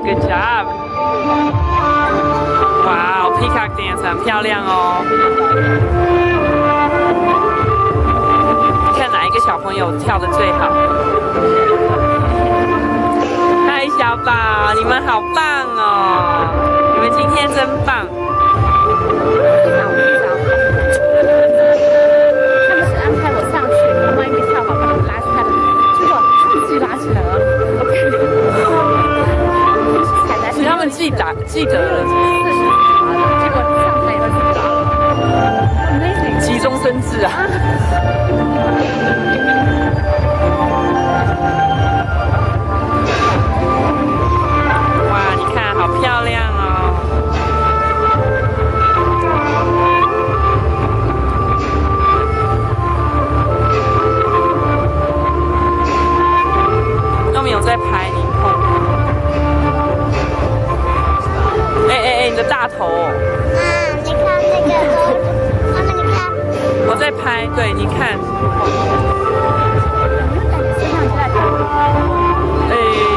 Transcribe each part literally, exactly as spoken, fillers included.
good job！ 哇 ，Peacock dance 很漂亮哦。看哪一个小朋友跳得最好？嗨，小宝，你们好棒哦！你们今天真棒。 记得记得了， 结果上台以后自己拉了， 急中生智啊！哇，你看，好漂亮哦！都没有在拍你。 你的大头、哦， 妈，你看那个，妈妈你看， 我在拍，对，你看，哎、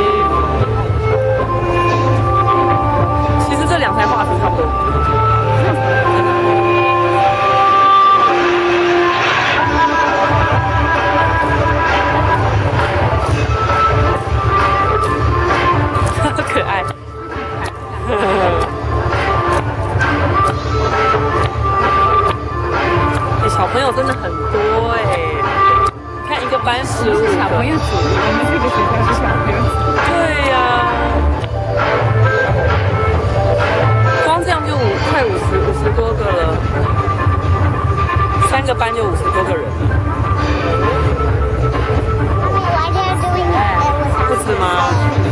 欸，其实这两台画质差不多。好可爱。小朋友真的很多哎、欸，看一个班十五小朋友组，我们这个学校是小朋友组。 对呀、啊，光这样就五快五十五十多个了，三个班就五十多个人了。不止吗？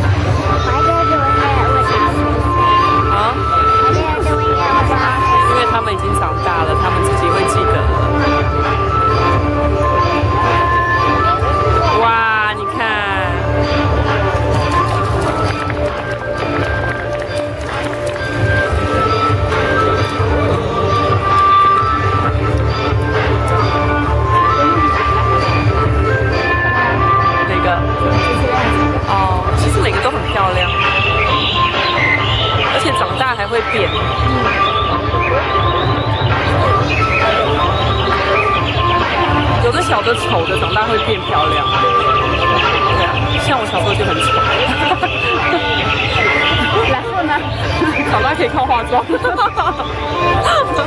啊？因为他们已经长大了，他们自己会记得了。哇，你看，哪个？哦，其实每个都很漂亮，而且长大还会变。有的小的丑的，长大会变漂亮。对啊，像我小时候就很丑。然后呢？长大可以靠化妆。